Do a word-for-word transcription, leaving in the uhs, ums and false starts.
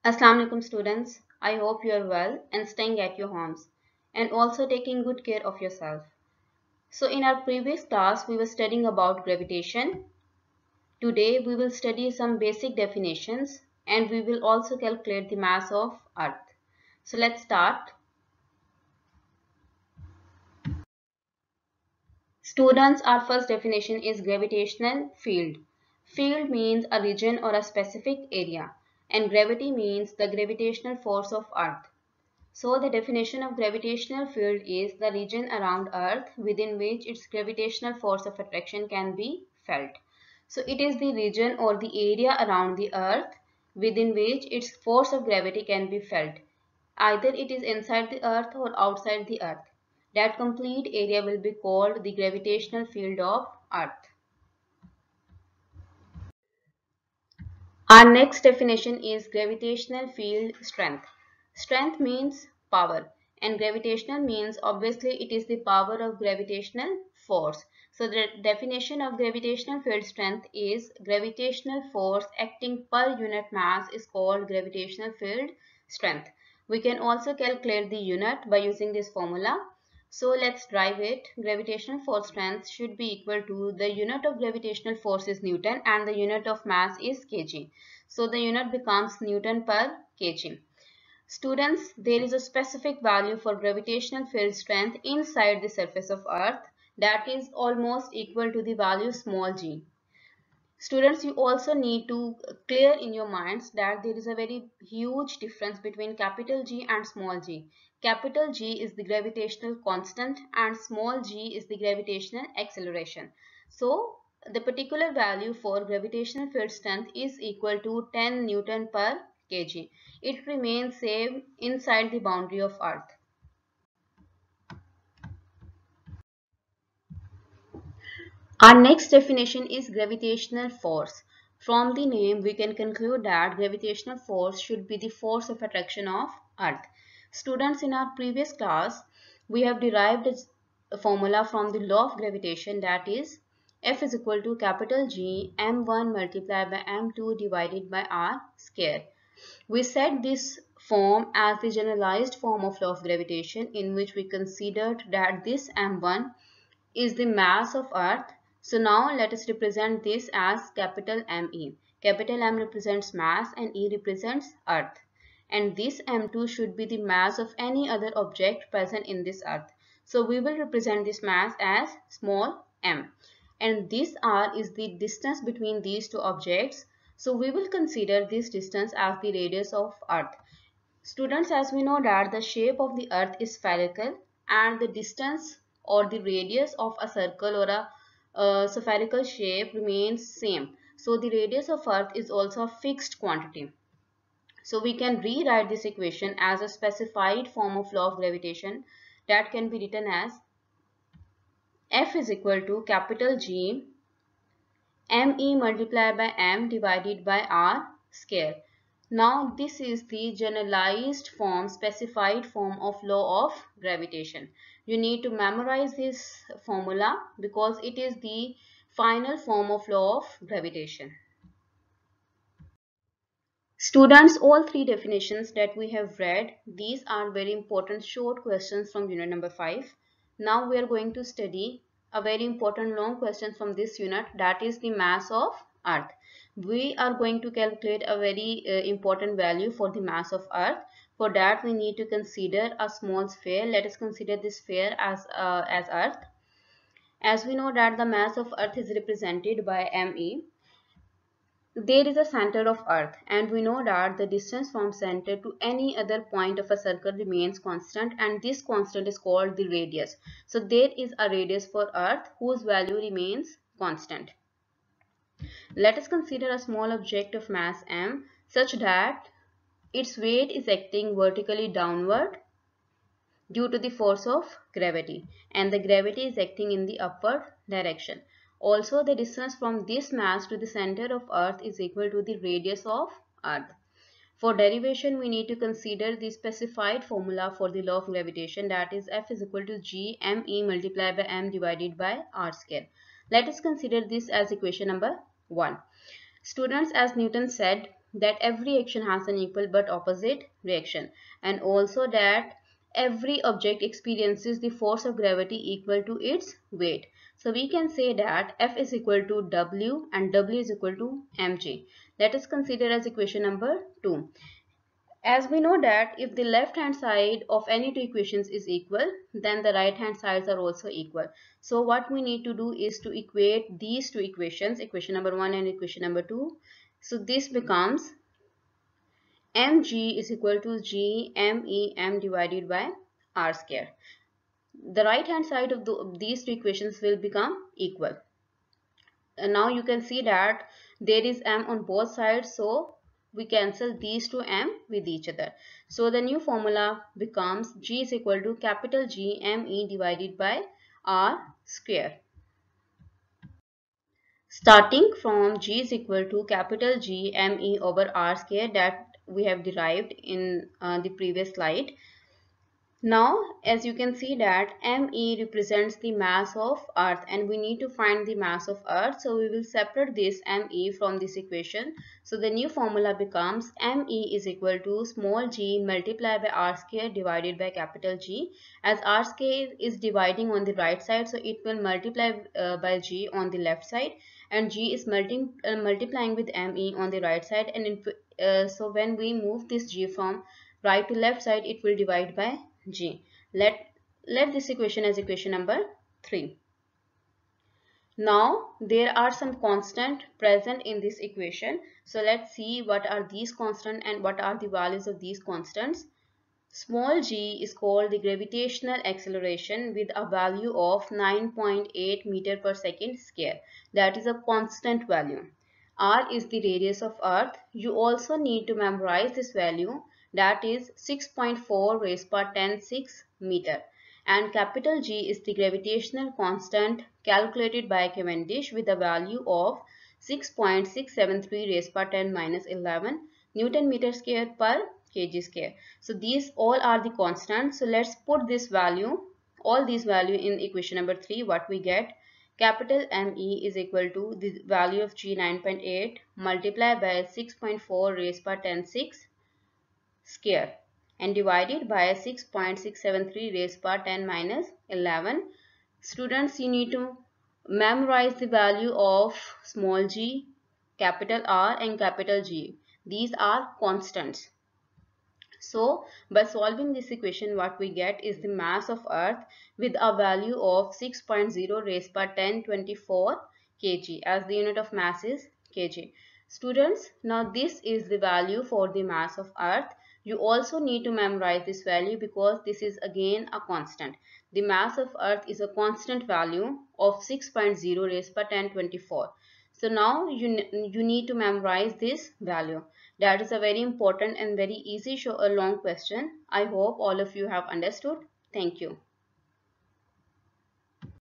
Assalamu alaikum students. I hope you are well and staying at your homes and also taking good care of yourself. So in our previous class we were studying about gravitation. Today we will study some basic definitions and we will also calculate the mass of Earth. So let's start. Students, our first definition is gravitational field. Field means a region or a specific area and gravity means the gravitational force of Earth. So the definition of gravitational field is the region around Earth within which its gravitational force of attraction can be felt. So it is the region or the area around the Earth within which its force of gravity can be felt. Either it is inside the Earth or outside the Earth. That complete area will be called the gravitational field of Earth. Our next definition is gravitational field strength. Strength means power and gravitational means obviously it is the power of gravitational force. So the definition of gravitational field strength is gravitational force acting per unit mass is called gravitational field strength. We can also calculate the unit by using this formula. So let's drive it. Gravitational force strength should be equal to the unit of gravitational force is Newton and the unit of mass is kg. So the unit becomes Newton per kg. Students, there is a specific value for gravitational field strength inside the surface of Earth that is almost equal to the value small g. Students, you also need to clear in your minds that there is a very huge difference between capital G and small g. Capital G is the gravitational constant and small g is the gravitational acceleration. So, the particular value for gravitational field strength is equal to ten Newton per kg. It remains same inside the boundary of Earth. Our next definition is gravitational force. From the name, we can conclude that gravitational force should be the force of attraction of Earth. Students, in our previous class, we have derived a formula from the law of gravitation, that is F is equal to capital G m one multiplied by m two divided by r square. We set this form as the generalized form of law of gravitation, in which we considered that this m one is the mass of Earth. So now let us represent this as capital M E. Capital M represents mass and E represents Earth. And this m two should be the mass of any other object present in this Earth. So we will represent this mass as small m. And this r is the distance between these two objects. So we will consider this distance as the radius of Earth. Students, as we know that the shape of the Earth is spherical and the distance or the radius of a circle or a uh, spherical shape remains same. So the radius of Earth is also a fixed quantity. So we can rewrite this equation as a specified form of law of gravitation that can be written as F is equal to capital G me multiplied by m divided by r square. Now this is the generalized form, specified form of law of gravitation. You need to memorize this formula because it is the final form of law of gravitation. Students, all three definitions that we have read, these are very important short questions from unit number five. Now we are going to study a very important long question from this unit, that is the mass of Earth. We are going to calculate a very uh, important value for the mass of Earth. For that we need to consider a small sphere. Let us consider this sphere as, uh, as Earth. As we know that the mass of Earth is represented by me. There is a center of Earth and we know that the distance from center to any other point of a circle remains constant and this constant is called the radius. So there is a radius for Earth whose value remains constant. Let us consider a small object of mass m such that its weight is acting vertically downward due to the force of gravity and the gravity is acting in the upward direction. Also, the distance from this mass to the center of Earth is equal to the radius of Earth. For derivation, we need to consider the specified formula for the law of gravitation, that is F is equal to G me multiplied by m divided by r square. Let us consider this as equation number one. Students, as Newton said, that every action has an equal but opposite reaction, and also that every object experiences the force of gravity equal to its weight. So we can say that F is equal to W and W is equal to mg. Let us consider as equation number two. As we know that if the left hand side of any two equations is equal, then the right hand sides are also equal. So what we need to do is to equate these two equations, equation number one and equation number two. So this becomes mg is equal to g mem divided by r square. The right hand side of the, these two equations will become equal. And now you can see that there is m on both sides, so we cancel these two m with each other. So the new formula becomes g is equal to capital G me divided by r square. Starting from g is equal to capital G me over r square that we have derived in uh, the previous slide. Now, as you can see that me represents the mass of Earth and we need to find the mass of Earth. So we will separate this me from this equation. So the new formula becomes me is equal to small g multiplied by r square divided by capital G. As r square is dividing on the right side, so it will multiply uh, by g on the left side, and g is multi uh, multiplying with me on the right side. And in, uh, so when we move this g from right to left side, it will divide by g. Let, let this equation as equation number three. Now there are some constant present in this equation. So let's see what are these constant and what are the values of these constants. Small g is called the gravitational acceleration with a value of nine point eight meter per second square. That is a constant value. R is the radius of Earth. You also need to memorize this value, that is six point four raised by ten six meter. And capital G is the gravitational constant calculated by Cavendish with a value of six point six seven three raised by ten minus eleven Newton meter square per kg square. So these all are the constants. So let's put this value, all these value in equation number three. What we get, capital Me is equal to the value of G nine point eight multiplied by six point four raised by ten six square and divided by six point six seven three raised by ten minus eleven. Students, you need to memorize the value of small g, capital R and capital G. These are constants. So by solving this equation, what we get is the mass of Earth with a value of six point zero raised by ten twenty-four kg, as the unit of mass is kg. Students, now this is the value for the mass of Earth. You also need to memorize this value because this is again a constant. The mass of Earth is a constant value of six point zero raised by ten twenty-four. So now you, you need to memorize this value. That is a very important and very easy show a long question. I hope all of you have understood. Thank you.